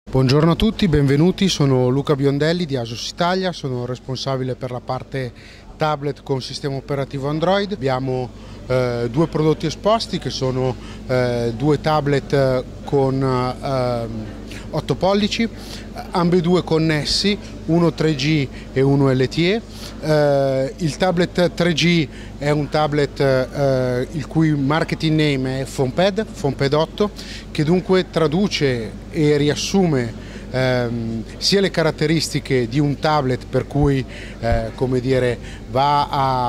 Buongiorno a tutti, benvenuti, sono Luca Biondelli di Asus Italia, sono responsabile per la parte tablet con sistema operativo Android. Abbiamo due prodotti esposti che sono due tablet con 8 pollici, ambedue connessi, uno 3G e uno LTE. Il tablet 3G è un tablet il cui marketing name è PhonePad 8, che dunque traduce e riassume sia le caratteristiche di un tablet, per cui va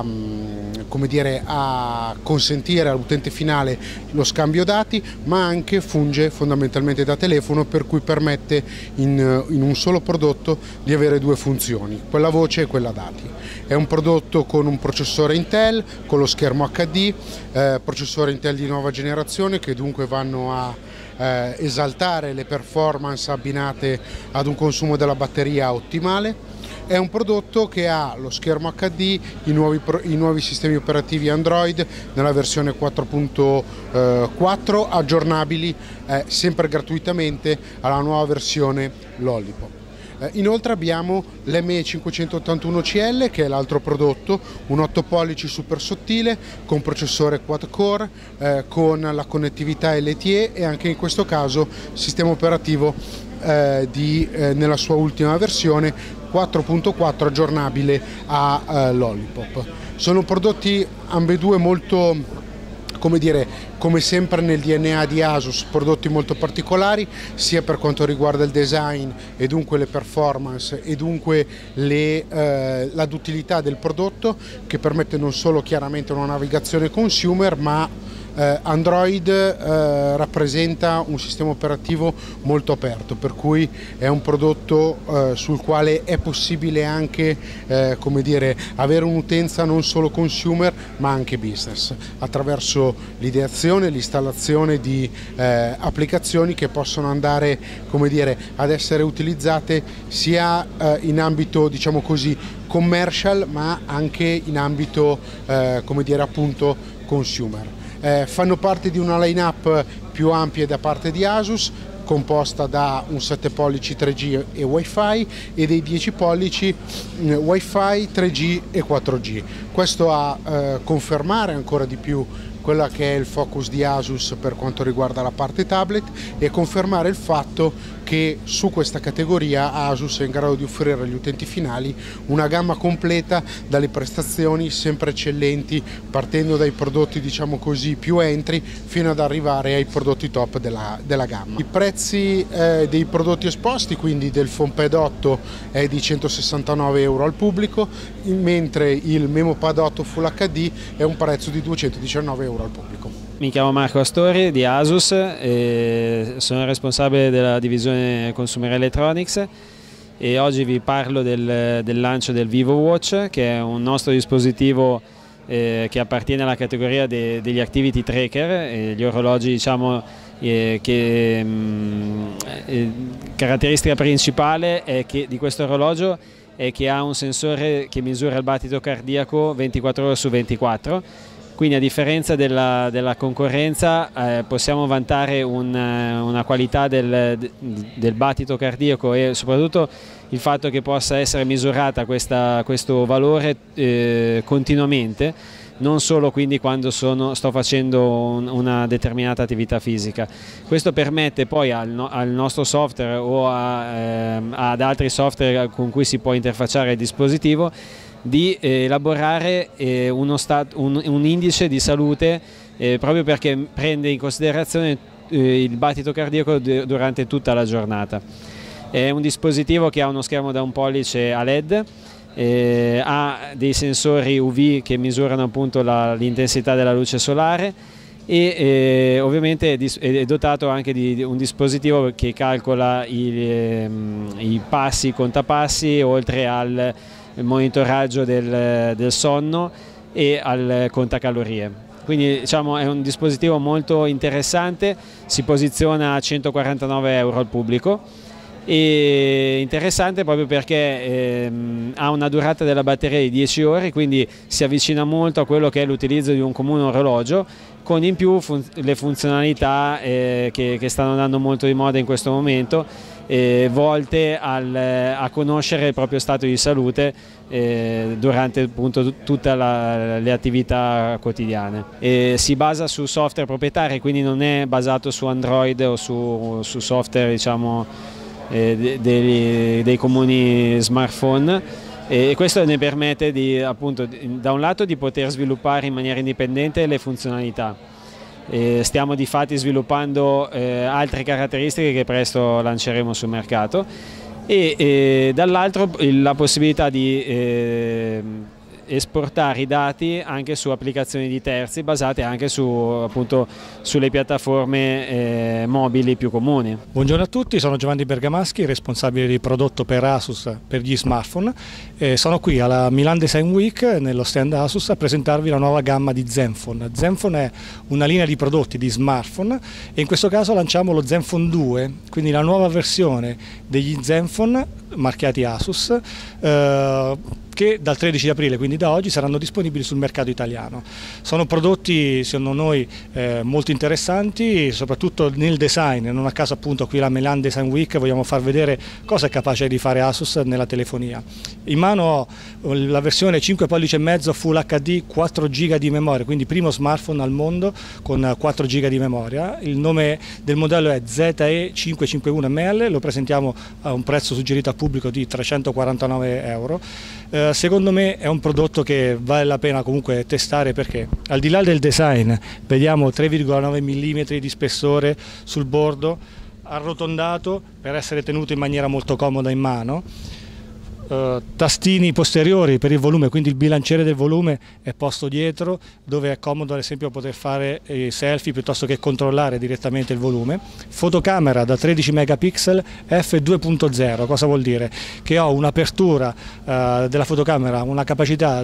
a consentire all'utente finale lo scambio dati, ma anche funge fondamentalmente da telefono, per cui permette in un solo prodotto di avere due funzioni, quella voce e quella dati. È un prodotto con un processore Intel, con lo schermo HD, processore Intel di nuova generazione, che dunque vanno a esaltare le performance abbinate ad un consumo della batteria ottimale. È un prodotto che ha lo schermo HD, i nuovi sistemi operativi Android nella versione 4.4, aggiornabili sempre gratuitamente alla nuova versione Lollipop. Inoltre abbiamo l'ME581CL, che è l'altro prodotto, un 8 pollici super sottile con processore quad core, con la connettività LTE e anche in questo caso sistema operativo nella sua ultima versione 4.4 aggiornabile a Lollipop. Sono prodotti ambedue molto, come sempre nel DNA di Asus, prodotti molto particolari, sia per quanto riguarda il design e dunque le performance e dunque la duttilità del prodotto, che permette non solo chiaramente una navigazione consumer, ma Android rappresenta un sistema operativo molto aperto, per cui è un prodotto sul quale è possibile anche avere un'utenza non solo consumer ma anche business, attraverso l'ideazione, l'installazione di applicazioni che possono andare ad essere utilizzate sia in ambito commercial, ma anche in ambito appunto consumer. Fanno parte di una line-up più ampia da parte di Asus, composta da un 7 pollici 3G e Wi-Fi e dei 10 pollici Wi-Fi, 3G e 4G. Questo a confermare ancora di più quella che è il focus di Asus per quanto riguarda la parte tablet, e confermare il fatto che su questa categoria Asus è in grado di offrire agli utenti finali una gamma completa dalle prestazioni sempre eccellenti, partendo dai prodotti più entry fino ad arrivare ai prodotti top della gamma. I prezzi dei prodotti esposti, quindi del PhonePad 8, è di 169 euro al pubblico, mentre il MemoPad 8 Full HD è un prezzo di 219 euro al pubblico. Mi chiamo Marco Astori di Asus e sono responsabile della divisione Consumer Electronics, e oggi vi parlo del lancio del VivoWatch, che è un nostro dispositivo che appartiene alla categoria degli Activity Tracker, gli orologi caratteristica principale di questo orologio è che ha un sensore che misura il battito cardiaco 24 ore su 24. Quindi, a differenza della concorrenza, possiamo vantare una qualità del battito cardiaco, e soprattutto il fatto che possa essere misurata questo valore continuamente, non solo quindi quando sto facendo una determinata attività fisica. Questo permette poi al nostro software o ad altri software con cui si può interfacciare il dispositivo di elaborare un indice di salute, proprio perché prende in considerazione il battito cardiaco durante tutta la giornata. È un dispositivo che ha uno schermo da 1 pollice a LED, ha dei sensori UV che misurano appunto l'intensità della luce solare, e ovviamente è dotato anche di un dispositivo che calcola i passi, i contapassi, oltre al monitoraggio del sonno e al contacalorie. Quindi è un dispositivo molto interessante, si posiziona a 149 euro al pubblico, e interessante proprio perché ha una durata della batteria di 10 ore, quindi si avvicina molto a quello che è l'utilizzo di un comune orologio, con in più le funzionalità che stanno andando molto di moda in questo momento, volte a conoscere il proprio stato di salute durante appunto tutte le attività quotidiane. Si basa su software proprietari, quindi non è basato su Android o su software, diciamo, dei comuni smartphone, e questo ne permette appunto, da un lato di poter sviluppare in maniera indipendente le funzionalità. Stiamo di fatti sviluppando altre caratteristiche che presto lanceremo sul mercato, e dall'altro la possibilità di esportare i dati anche su applicazioni di terzi basate anche appunto sulle piattaforme mobili più comuni. Buongiorno a tutti, sono Giovanni Bergamaschi, responsabile di prodotto per Asus per gli smartphone. Sono qui alla Milan Design Week nello stand Asus a presentarvi la nuova gamma di Zenfone. Zenfone è una linea di prodotti di smartphone e in questo caso lanciamo lo Zenfone 2, quindi la nuova versione degli Zenfone marchiati Asus, che dal 13 aprile, quindi da oggi, saranno disponibili sul mercato italiano. Sono prodotti, secondo noi, molto interessanti, soprattutto nel design. Non a caso appunto qui alla Milan Design Week vogliamo far vedere cosa è capace di fare Asus nella telefonia. In mano ho la versione 5,5 pollici Full HD, 4 GB di memoria, quindi primo smartphone al mondo con 4 GB di memoria. Il nome del modello è ZE551ML, lo presentiamo a un prezzo suggerito al pubblico di 349 euro. Secondo me è un prodotto che vale la pena comunque testare, perché al di là del design vediamo 3,9 mm di spessore sul bordo, arrotondato per essere tenuto in maniera molto comoda in mano. Tastini posteriori per il volume, quindi il bilanciere del volume è posto dietro, dove è comodo ad esempio poter fare selfie piuttosto che controllare direttamente il volume. Fotocamera da 13 megapixel f2.0, cosa vuol dire? Che ho un'apertura della fotocamera, una capacità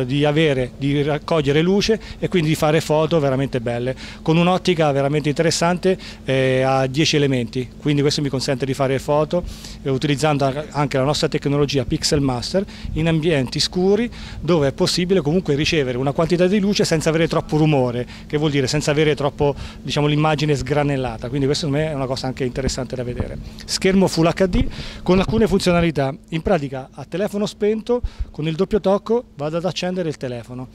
di raccogliere luce e quindi di fare foto veramente belle, con un'ottica veramente interessante a 10 elementi, quindi questo mi consente di fare foto utilizzando anche la nostra tecnologia Pixel Master in ambienti scuri, dove è possibile comunque ricevere una quantità di luce senza avere troppo rumore, che vuol dire senza avere troppo, diciamo, l'immagine sgranellata, quindi questo per me è una cosa anche interessante da vedere. Schermo Full HD con alcune funzionalità, in pratica a telefono spento con il doppio tocco vado ad accendere il telefono,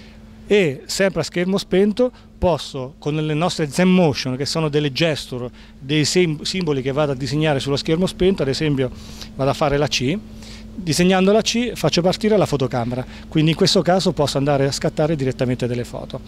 e sempre a schermo spento posso, con le nostre ZenMotion, che sono delle gesture, dei simboli che vado a disegnare sullo schermo spento, ad esempio vado a fare la C, disegnando la C faccio partire la fotocamera, quindi in questo caso posso andare a scattare direttamente delle foto.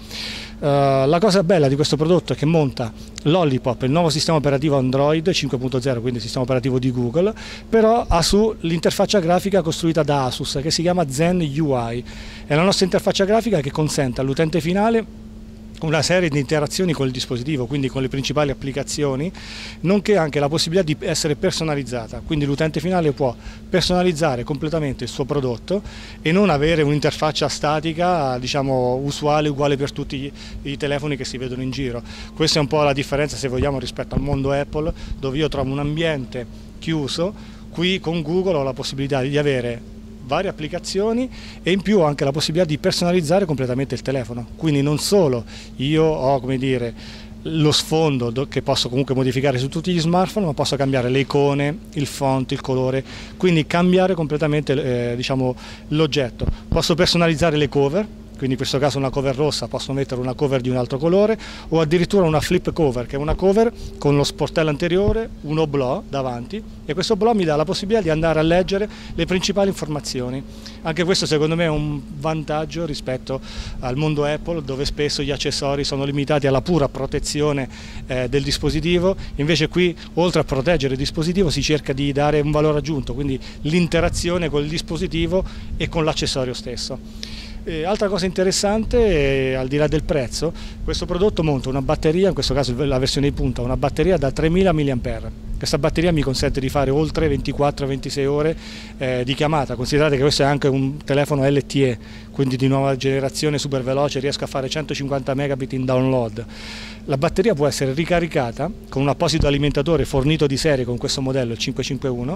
La cosa bella di questo prodotto è che monta Lollipop, il nuovo sistema operativo Android 5.0, quindi il sistema operativo di Google, però ha su l'interfaccia grafica costruita da Asus che si chiama Zen UI. È la nostra interfaccia grafica che consente all'utente finale una serie di interazioni con il dispositivo, quindi con le principali applicazioni, nonché anche la possibilità di essere personalizzata, quindi l'utente finale può personalizzare completamente il suo prodotto e non avere un'interfaccia statica, diciamo, uguale per tutti i telefoni che si vedono in giro. Questa è un po' la differenza, se vogliamo, rispetto al mondo Apple, dove io trovo un ambiente chiuso. Qui con Google ho la possibilità di avere varie applicazioni e in più anche la possibilità di personalizzare completamente il telefono, quindi non solo io ho, come dire, lo sfondo che posso comunque modificare su tutti gli smartphone, ma posso cambiare le icone, il font, il colore, quindi cambiare completamente diciamo, l'oggetto. Posso personalizzare le cover, quindi in questo caso una cover rossa, posso mettere una cover di un altro colore, o addirittura una flip cover, che è una cover con lo sportello anteriore, un oblò davanti, e questo oblò mi dà la possibilità di andare a leggere le principali informazioni. Anche questo secondo me è un vantaggio rispetto al mondo Apple, dove spesso gli accessori sono limitati alla pura protezione del dispositivo, invece qui oltre a proteggere il dispositivo si cerca di dare un valore aggiunto, quindi l'interazione con il dispositivo e con l'accessorio stesso. Altra cosa interessante, al di là del prezzo, questo prodotto monta una batteria, in questo caso la versione di punta, una batteria da 3000 mAh. Questa batteria mi consente di fare oltre 24-26 ore di chiamata. Considerate che questo è anche un telefono LTE, quindi di nuova generazione, super veloce, riesco a fare 150 megabit in download. La batteria può essere ricaricata con un apposito alimentatore fornito di serie con questo modello, il 551,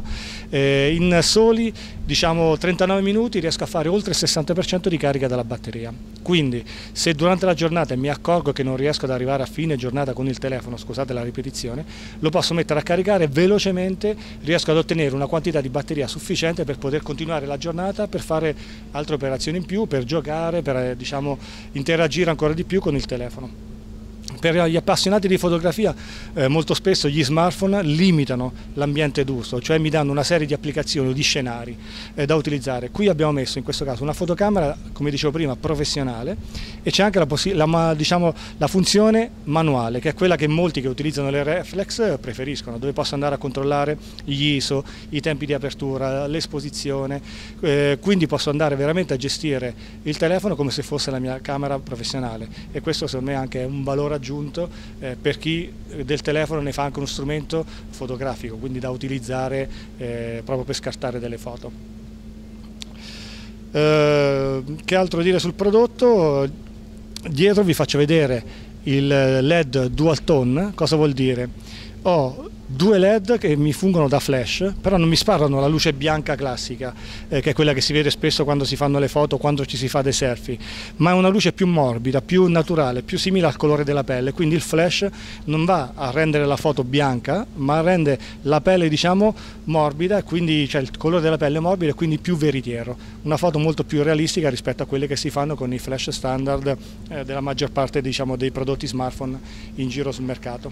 in soli, diciamo, 39 minuti riesco a fare oltre il 60% di carica della batteria. Quindi se durante la giornata mi accorgo che non riesco ad arrivare a fine giornata con il telefono, scusate la ripetizione, lo posso mettere a caricare caricare velocemente, riesco ad ottenere una quantità di batteria sufficiente per poter continuare la giornata, per fare altre operazioni in più, per giocare, per diciamo, interagire ancora di più con il telefono. Per gli appassionati di fotografia molto spesso gli smartphone limitano l'ambiente d'uso, cioè mi danno una serie di applicazioni o di scenari da utilizzare. Qui abbiamo messo in questo caso una fotocamera, come dicevo prima, professionale, e c'è anche la funzione manuale, che è quella che molti che utilizzano le reflex preferiscono, dove posso andare a controllare gli ISO, i tempi di apertura, l'esposizione, quindi posso andare veramente a gestire il telefono come se fosse la mia camera professionale, e questo secondo me è anche un valore aggiunto per chi del telefono ne fa anche uno strumento fotografico, quindi da utilizzare proprio per scattare delle foto. Che altro dire sul prodotto? Dietro vi faccio vedere il LED Dual Tone. Cosa vuol dire? Ho due LED che mi fungono da flash, però non mi sparano la luce bianca classica, che è quella che si vede spesso quando si fanno le foto, quando ci si fa dei selfie, ma è una luce più morbida, più naturale, più simile al colore della pelle, quindi il flash non va a rendere la foto bianca, ma rende la pelle, diciamo, morbida, quindi cioè il colore della pelle morbida e quindi più veritiero, una foto molto più realistica rispetto a quelle che si fanno con i flash standard della maggior parte, diciamo, dei prodotti smartphone in giro sul mercato.